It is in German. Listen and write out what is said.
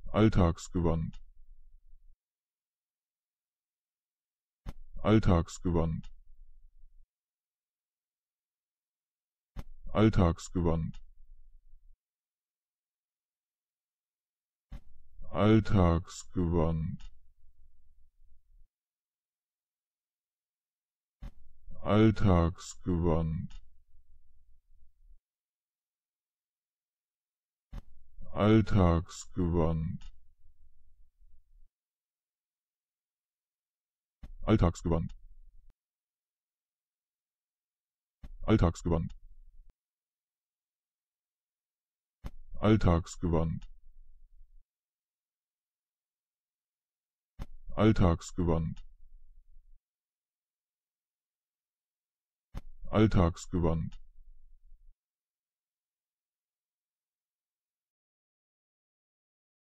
Alltagsgewand, Alltagsgewand, Alltagsgewand, Alltagsgewand, Alltagsgewand, Alltagsgewand, Alltagsgewand, Alltagsgewand, Alltagsgewand, Alltagsgewand, Alltagsgewand,